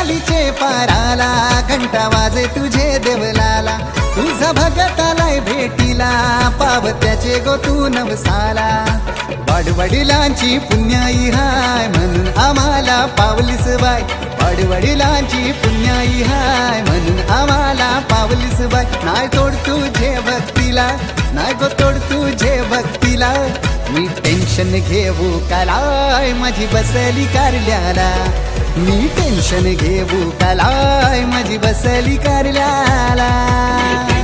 वालीचे पाराला घंटा वाजे तुझे देवलाला तुझा भगतालाय भेटीला पावत्याचे गो तू नवसाला वाडवडिलांची पुण्याई हाय म्हणून आम्हाला पावलीस बाय वाडवडिलांची पुण्याई हाय म्हणून आम्हाला पावलीस बाय नाही तोड तुझे भक्तीला नाही गो तोड तुझे भक्तीला मी टेन्शन घेऊ कालाय माझी बसली कारल्याला मी टेन्शन घेऊ कालाय माझी बसली कारल्याला